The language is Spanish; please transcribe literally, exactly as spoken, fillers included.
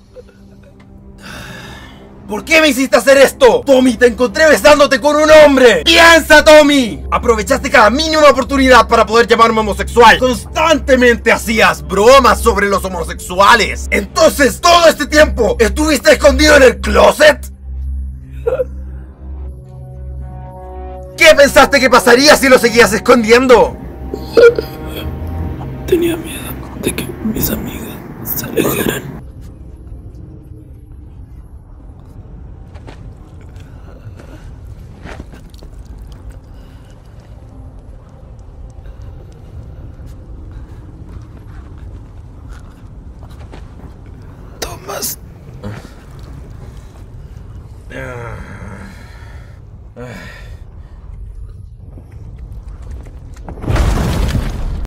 ¿Por qué me hiciste hacer esto? Tommy, te encontré besándote con un hombre. ¡Piensa, Tommy! Aprovechaste cada mínima oportunidad para poder llamarme homosexual. Constantemente hacías bromas sobre los homosexuales. Entonces, todo este tiempo, ¿estuviste escondido en el closet? ¿Qué pensaste que pasaría si lo seguías escondiendo? Tenía miedo de que mis amigas se alejaran.